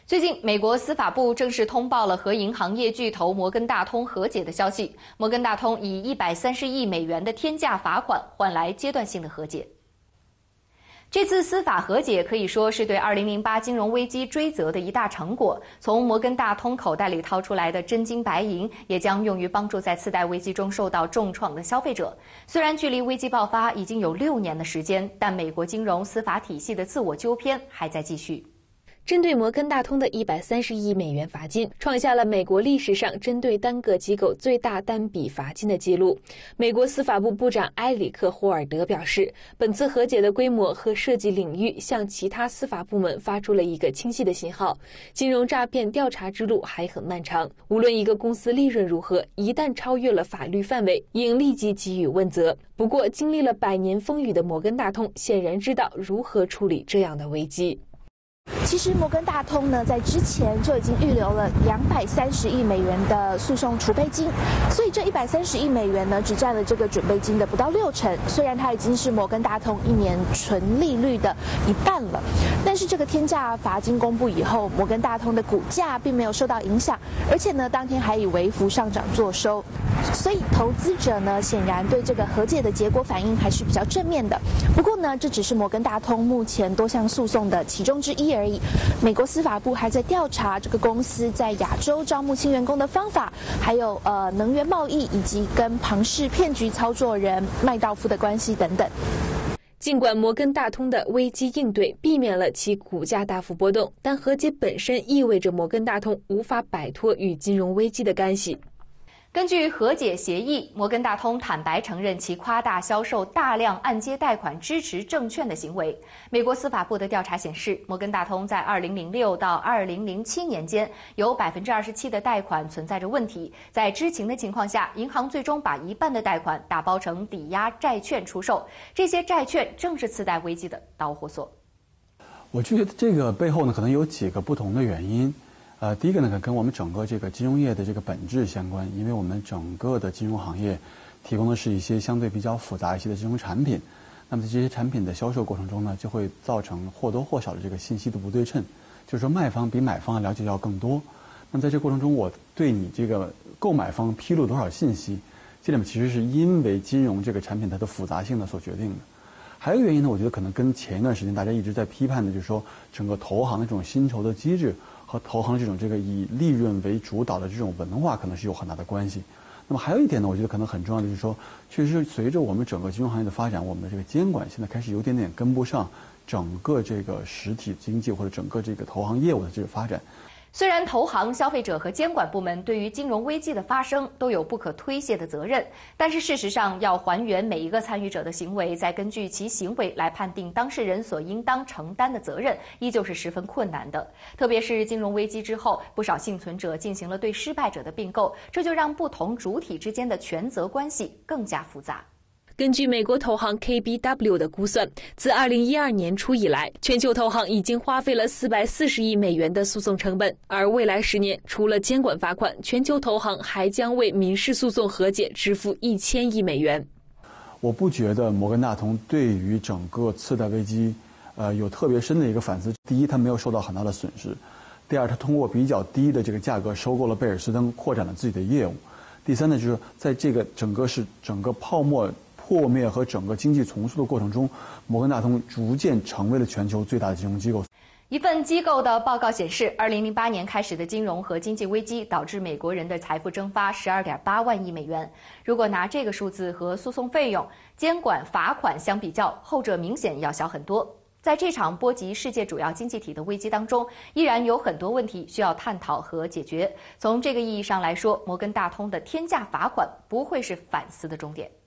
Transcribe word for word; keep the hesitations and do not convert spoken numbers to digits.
最近，美国司法部正式通报了和银行业巨头摩根大通和解的消息。摩根大通以一百三十亿美元的天价罚款换来阶段性的和解。这次司法和解可以说是对二零零八金融危机追责的一大成果。从摩根大通口袋里掏出来的真金白银，也将用于帮助在次贷危机中受到重创的消费者。虽然距离危机爆发已经有六年的时间，但美国金融司法体系的自我纠偏还在继续。 针对摩根大通的一百三十亿美元罚金，创下了美国历史上针对单个机构最大单笔罚金的记录。美国司法部部长埃里克·霍尔德表示，本次和解的规模和涉及领域向其他司法部门发出了一个清晰的信号：金融诈骗调查之路还很漫长。无论一个公司利润如何，一旦超越了法律范围，应立即给予问责。不过，经历了百年风雨的摩根大通显然知道如何处理这样的危机。 其实摩根大通呢，在之前就已经预留了两百三十亿美元的诉讼储备金，所以这一百三十亿美元呢，只占了这个准备金的不到六成。虽然它已经是摩根大通一年纯利率的一半了，但是这个天价罚金公布以后，摩根大通的股价并没有受到影响，而且呢，当天还以微幅上涨作收。所以投资者呢，显然对这个和解的结果反应还是比较正面的。不过呢，这只是摩根大通目前多项诉讼的其中之一而已。美国司法部还在调查这个公司在亚洲招募新员工的方法，还有呃能源贸易以及跟庞氏骗局操作人麦道夫的关系等等。 尽管摩根大通的危机应对避免了其股价大幅波动，但和解本身意味着摩根大通无法摆脱与金融危机的干系。 根据和解协议，摩根大通坦白承认其夸大销售大量按揭贷款支持证券的行为。美国司法部的调查显示，摩根大通在二零零六到二零零七年间，有 百分之二十七 的贷款存在着问题。在知情的情况下，银行最终把一半的贷款打包成抵押债券出售。这些债券正是次贷危机的导火索。 我觉得这个背后呢，可能有几个不同的原因。呃，第一个呢，跟我们整个这个金融业的这个本质相关，因为我们整个的金融行业提供的是一些相对比较复杂一些的金融产品，那么在这些产品的销售过程中呢，就会造成或多或少的这个信息的不对称，就是说卖方比买方的了解要更多。那么在这过程中，我对你这个购买方披露多少信息，这里面其实是因为金融这个产品它的复杂性呢所决定的。还有一个原因呢，我觉得可能跟前一段时间大家一直在批判的，就是说整个投行的这种薪酬的机制和投行这种这个以利润为主导的这种文化可能是有很大的关系。那么还有一点呢，我觉得可能很重要的就是说，确实随着我们整个金融行业的发展，我们的这个监管现在开始有点点跟不上整个这个实体经济或者整个这个投行业务的这个发展。 虽然投行、消费者和监管部门对于金融危机的发生都有不可推卸的责任，但是事实上，要还原每一个参与者的行为，再根据其行为来判定当事人所应当承担的责任，依旧是十分困难的。特别是金融危机之后，不少幸存者进行了对失败者的并购，这就让不同主体之间的权责关系更加复杂。 根据美国投行 K B W 的估算，自二零一二年初以来，全球投行已经花费了四百四十亿美元的诉讼成本，而未来十年，除了监管罚款，全球投行还将为民事诉讼和解支付一千亿美元。 我不觉得摩根大通对于整个次贷危机，呃，有特别深的一个反思。第一，它没有受到很大的损失；第二，它通过比较低的这个价格收购了贝尔斯登，扩展了自己的业务；第三呢，就是在这个整个是整个泡沫破灭和整个经济重塑的过程中，摩根大通逐渐成为了全球最大的金融机构。 一份机构的报告显示，二零零八年开始的金融和经济危机导致美国人的财富蒸发十二点八万亿美元。如果拿这个数字和诉讼费用、监管罚款相比较，后者明显要小很多。在这场波及世界主要经济体的危机当中，依然有很多问题需要探讨和解决。从这个意义上来说，摩根大通的天价罚款不会是反思的终点。